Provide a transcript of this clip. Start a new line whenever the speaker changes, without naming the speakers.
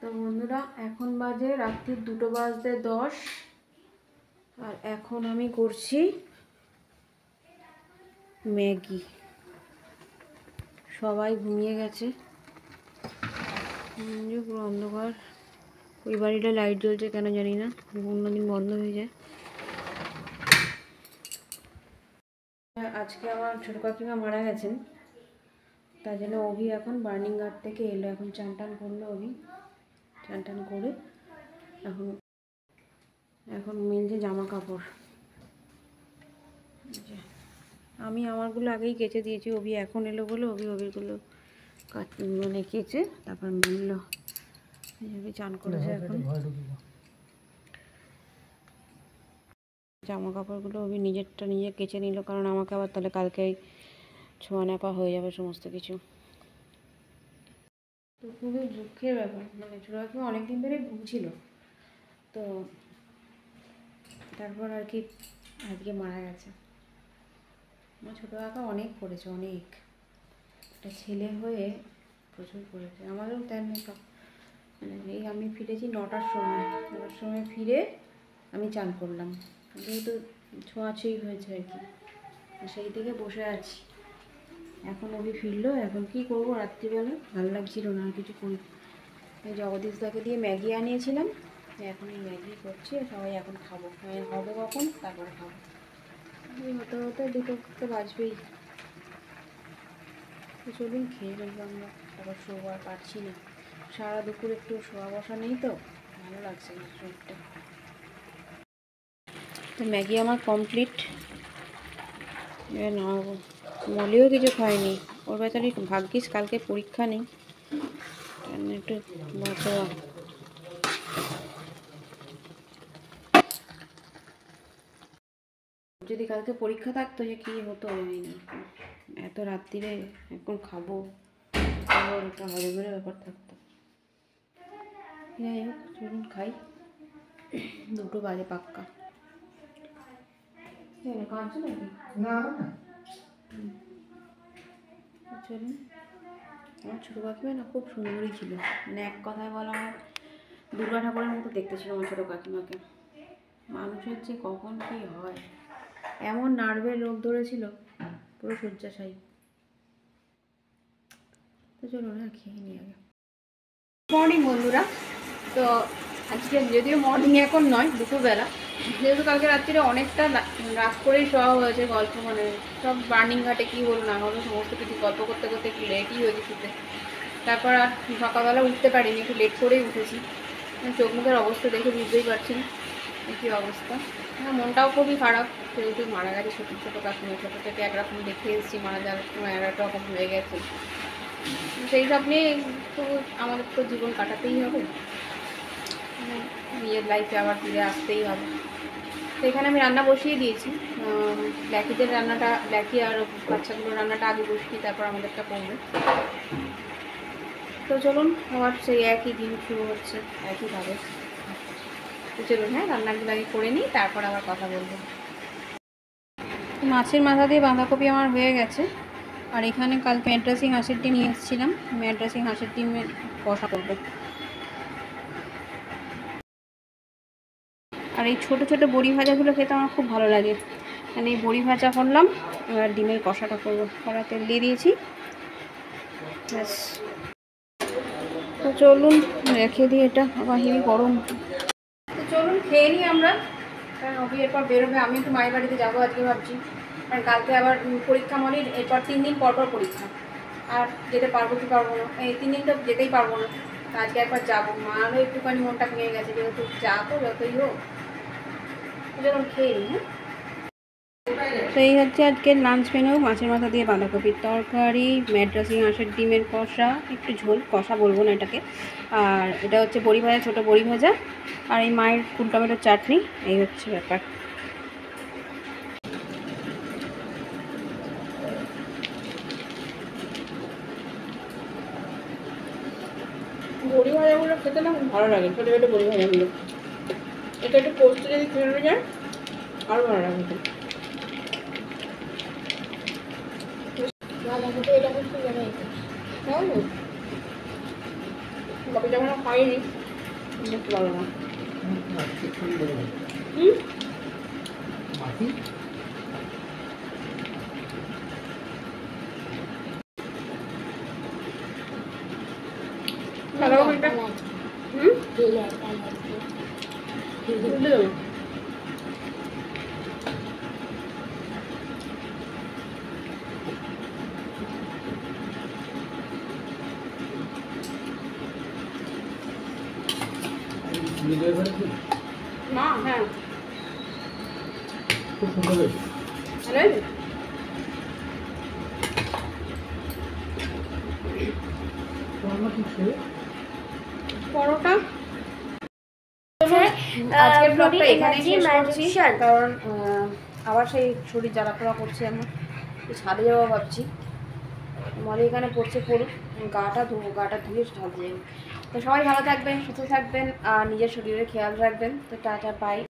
তো বন্ধুরা এখন বাজে রাত্রি 2:10 আর এখন আমি করছি ম্যাগি। সবাই ঘুমিয়ে গেছে, পুরো অন্ধকার। ওই বাড়িটা লাইট জ্বলছে কেন জানি না, অন্যদিন বন্ধ হয়ে যায়। আজকে আমার ছোটো কাকিমা মারা গেছেন, তাই জন্য অভি এখন বার্নিং ঘাট থেকে এলো। এখন চান টান করলো, অভি চান টান করে এখন মিলছে জামা কাপড়। আমি আমারগুলো আগেই কেচে দিয়েছি, অভি এখন এলো বলে অভিরগুলো মানে কেচে তারপর মিললো। চান করেছে, এখন জামা কাপড়গুলো অভি নিজেরটা নিজে কেচে নিল, কারণ আমাকে আবার তাহলে কালকে ছোঁয়া নাপা হয়ে যাবে সমস্ত কিছু। তো খুবই দুঃখের ব্যাপার, মানে ছোটো কাকিমা অনেকদিন ধরে ভুগছিল, তো তারপর আর কি আজকে মারা গেছে। আমার ছোটো কাকা অনেক করেছে, অনেক, একটা ছেলে হয়ে প্রচুর করেছে। আমারও তেমনি সব, মানে এই আমি ফিরেছি 9টার সময় ফিরে আমি চান করলাম, যেহেতু ছোঁয়াছুঁই হয়েছে আর কি, সেই থেকে বসে আছি। এখন অভি ফিরলো, এখন কি করবো রাত্রিবেলা, ভালো লাগছিল না আর কিছু করি। এই জগদীশদাকে দিয়ে ম্যাগি আনিয়েছিলাম, এখন এই ম্যাগি করছি, সবাই এখন খাবো, হবে কখন তারপরে খাবো। হতে হতে 2টো তো বাজবেই। তো চলুন খেয়ে ফেলবো আমরা, তারপর শোবো। আর পারছি না, সারা দুপুর একটু শোয়া বসা নেই, তো ভালো লাগছে না শরীরটা। তো ম্যাগি আমার কমপ্লিট, এবার নামাবো। মলিও কিছু খায়নি, ওর বেচারি ভাগ্যিস কালকে পরীক্ষা নেই, একটু বাঁচোয়া। যদি কালকে পরীক্ষা থাকতো যে কী হতো জানি না, এত রাত্রিরে এখন খাবো, একটা হজমের ব্যাপার থাকতো। যাই হোক চলুন খাই, 2টো বাজে পাক্কা। কাঁদছো নাকি? না চলুন। আমার ছোটো কাকিমা না খুব সুন্দরী ছিল, মানে এক কথায় বলা হয় দুর্গা ঠাকুরের মতো দেখতে ছিল আমার ছোটো কাকিমাকে। মানুষের যে কখন কী হয়, এমন নার্ভের রোগ ধরেছিল, পুরো শয্যাশায়ী। তো চলুন না খেয়ে নিই আগে। মর্নিং বন্ধুরা, তো আজকে যদিও মর্নিং এখন নয়, দুপুরবেলা, যেহেতু কালকে রাত্রিরে অনেকটা রাত করেই শোয়া হয়েছে, গল্প মানে সব বার্নিং ঘাটে কী হলো না হলো সমস্ত কিছু গল্প করতে করতে একটু লেটই হয়েছে শুতে। তারপর আর সকালবেলা উঠতে পারিনি, একটু লেট করেই উঠেছি। চোখ মুখের অবস্থা দেখে বুঝতেই পারছেন কী অবস্থা। মনটাও খুবই খারাপ, যেহেতু মারা গেছে ছোটো কাকিমা, ছোটো থেকে একরকম দেখে এসেছি, মারা যাওয়ার সময় আর একটা রকম হয়ে গেছে। সেই সব নিয়ে তো আমাদের তো জীবন কাটাতেই হবে, নিজের লাইফে আবার ফিরে আসতেই হবে। তো এখানে আমি রান্না বসিয়ে দিয়েছি, ব্ল্যাকিদের রান্নাটা, ব্ল্যাকি আর বাচ্চাগুলোর রান্নাটা আগে বসিয়ে তারপর আমাদেরটা করবে। তো চলুন, আমার সেই একই দিন শুরু হচ্ছে একইভাবে। তো চলুন, হ্যাঁ রান্নাগুলো আগে করে নিই, তারপর আবার কথা বলবো। মাছের মাথা দিয়ে বাঁধাকপি আমার হয়ে গেছে, আর এখানে কালকে ম্যাড্রাসিং হাঁসের ডিম নিয়ে এসেছিলাম, ম্যাড্রাসিং হাঁসের ডিমের কষা করবো। আর এই ছোটো ছোটো বড়ি ভাজাগুলো খেতে আমার খুব ভালো লাগে, মানে এই বড়ি ভাজা করলাম, এবার ডিমের কষাটা করবো। কড়া তেল দিয়ে দিয়েছি, ব্যাস। তো চলুন রেখে দিই, এটা আবার হেবি গরম। তো চলুন খেয়ে নিই আমরা, কারণ অভি এরপর বেরোবে, আমি একটু মায়ের বাড়িতে যাবো আজকে ভাবছি, কারণ কালকে আবার পরীক্ষা মলির, এরপর 3 দিন পর পরীক্ষা, আর যেতে পারবো কি পারবো না, এই 3 দিন তো যেতেই পারবো না। আজকে একবার যাবো, মারও একটুখানি মনটা ভেঙে গেছে, যেহেতু যা তো যতই হোক। চলুন খেয়ে নিই। হ্যাঁ, তো এই হচ্ছে আজকের লাঞ্চ মেনু, মাছের মাথা দিয়ে বাঁধাকপির তরকারি, ম্যাড্রাসিং হাঁসের ডিমের কষা, একটু ঝোল, কষা বলবো না এটাকে, আর এটা হচ্ছে বড়ি ভাজা, ছোটো বড়ি ভাজা, আর এই মায়ের কুল টমেটোর চাটনি। এই হচ্ছে ব্যাপার। বড়ি ভাজাগুলো খেতে না খুব ভালো লাগে, ছোটো ছোটো বড়ি ভাজাগুলো, এটা একটু পোস্ত যদি খেয়ে যায় আরও ভালো লাগে। কবে যখন খাইনি বুঝতে পারবো না। মা হ্যাঁ খুব সুন্দর হয়েছে। পরোটা আজকের ব্লগটা এখানেই শেষ করছি, কারণ আবার সেই শরীর জ্বালাপোড়া করছে। আমার ছাদে যাবো ভাবছি, মলে এখানে পড়ছে পড়ুক, গাটা ধুয়ে ছাদে যাবো। তো সবাই ভালো থাকবেন, সুস্থ থাকবেন আর নিজের শরীরের খেয়াল রাখবেন। তো টাটা বাই।